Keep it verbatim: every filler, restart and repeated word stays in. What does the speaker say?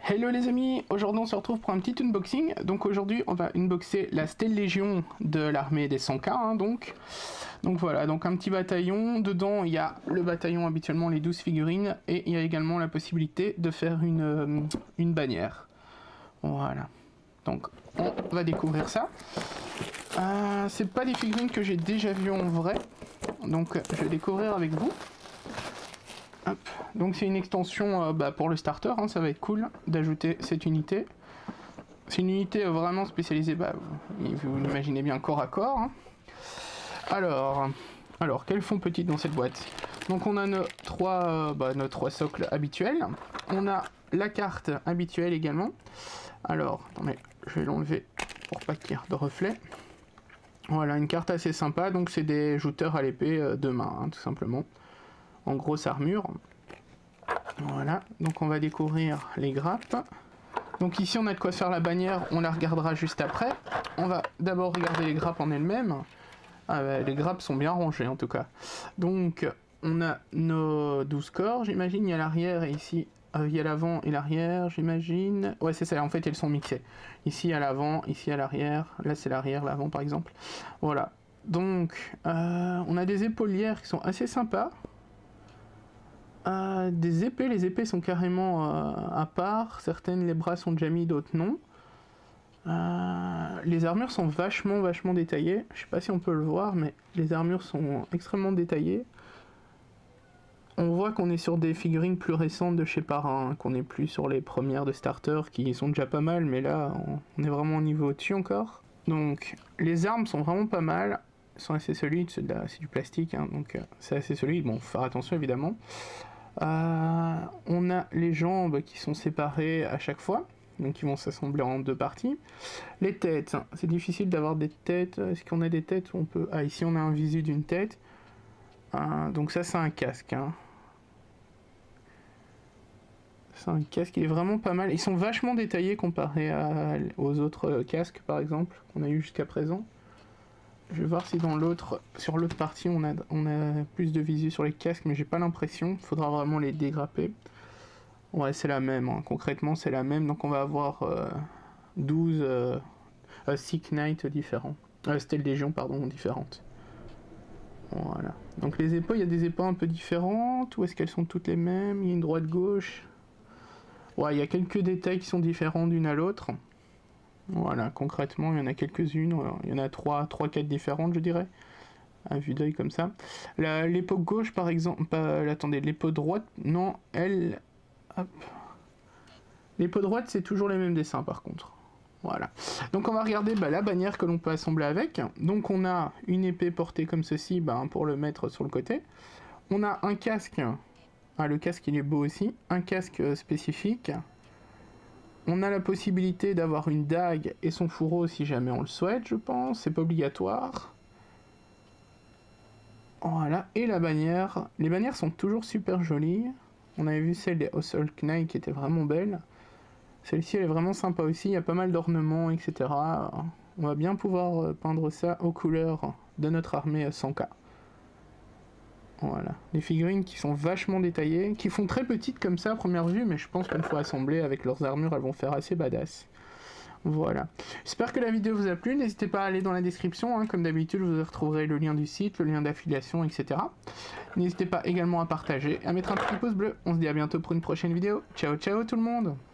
Hello les amis, aujourd'hui on se retrouve pour un petit unboxing. Donc aujourd'hui on va unboxer la Stèle Légion de l'armée des cent K hein, donc. donc voilà, donc un petit bataillon. Dedans il y a le bataillon habituellement, les douze figurines. Et il y a également la possibilité de faire une, euh, une bannière. Voilà, donc on va découvrir ça. Euh, c'est pas des figurines que j'ai déjà vues en vrai, donc je vais découvrir avec vous. Hop. Donc c'est une extension euh, bah, pour le starter, hein, ça va être cool d'ajouter cette unité. C'est une unité euh, vraiment spécialisée, bah, vous, vous l'imaginez bien, corps à corps. Hein. Alors, alors, quels font petites dans cette boîte? Donc on a nos trois, euh, bah, nos trois socles habituels. On a la carte habituelle également. Alors, attendez, je vais l'enlever pour pas qu'il y ait de reflet. Voilà, une carte assez sympa, donc c'est des jouteurs à l'épée euh, de main, hein, tout simplement. En grosse armure. Voilà, donc on va découvrir les grappes. Donc ici on a de quoi faire la bannière, on la regardera juste après. On va d'abord regarder les grappes en elles-mêmes. Ah bah, les grappes sont bien rangées en tout cas. Donc on a nos douze corps, j'imagine, il y a l'arrière et ici euh, il y a l'avant et l'arrière, j'imagine. Ouais c'est ça, en fait elles sont mixées. Ici à l'avant, ici à l'arrière, là c'est l'arrière, l'avant par exemple. Voilà, donc euh, on a des épaulières qui sont assez sympas. Euh, des épées, les épées sont carrément euh, à part, certaines les bras sont déjà mis, d'autres non. Euh, les armures sont vachement vachement détaillées, je sais pas si on peut le voir, mais les armures sont extrêmement détaillées. On voit qu'on est sur des figurines plus récentes de chez Parrain, hein, qu'on n'est plus sur les premières de starter qui sont déjà pas mal, mais là on est vraiment au niveau au-dessus encore. Donc les armes sont vraiment pas mal, elles sont assez solides, c'est du plastique, hein, donc euh, c'est assez solide, bon faut faire attention évidemment. Euh, on a les jambes qui sont séparées à chaque fois, donc qui vont s'assembler en deux parties. Les têtes, c'est difficile d'avoir des têtes. Est-ce qu'on a des têtes où on peut... Ah, ici on a un visu d'une tête. Euh, donc ça c'est un casque. Hein. C'est un casque, il est vraiment pas mal. Ils sont vachement détaillés comparé à... aux autres casques par exemple qu'on a eu jusqu'à présent. Je vais voir si dans l'autre, sur l'autre partie, on a, on a plus de visu sur les casques, mais j'ai pas l'impression. Il faudra vraiment les dégrapper. Ouais, c'est la même. Hein. Concrètement, c'est la même. Donc on va avoir euh, douze euh, euh, Sick Knight différents. Euh, Stèle Légion, pardon, différentes. Voilà. Donc les épaules, il y a des épaules un peu différentes. Ou est-ce qu'elles sont toutes les mêmes? Il y a une droite-gauche. Ouais, il y a quelques détails qui sont différents d'une à l'autre. Voilà, concrètement, il y en a quelques-unes, il y en a trois, trois, quatre différentes, je dirais, à vue d'œil comme ça. L'épaule gauche, par exemple, pas, attendez, l'épaule droite, non, elle, hop. L'épaule droite, c'est toujours les mêmes dessins, par contre. Voilà. Donc, on va regarder bah, la bannière que l'on peut assembler avec. Donc, on a une épée portée comme ceci, bah, pour le mettre sur le côté. On a un casque, ah, le casque, il est beau aussi, un casque spécifique. On a la possibilité d'avoir une dague et son fourreau si jamais on le souhaite, je pense. C'est pas obligatoire. Voilà. Et la bannière. Les bannières sont toujours super jolies. On avait vu celle des Hustle Knight qui était vraiment belle. Celle-ci, elle est vraiment sympa aussi. Il y a pas mal d'ornements, et cetera. On va bien pouvoir peindre ça aux couleurs de notre armée cent K. Voilà, des figurines qui sont vachement détaillées, qui font très petites comme ça à première vue, mais je pense qu'une fois assemblées avec leurs armures, elles vont faire assez badass. Voilà. J'espère que la vidéo vous a plu, n'hésitez pas à aller dans la description, hein. Comme d'habitude vous retrouverez le lien du site, le lien d'affiliation, et cetera. N'hésitez pas également à partager, à mettre un petit pouce bleu. On se dit à bientôt pour une prochaine vidéo. Ciao ciao tout le monde!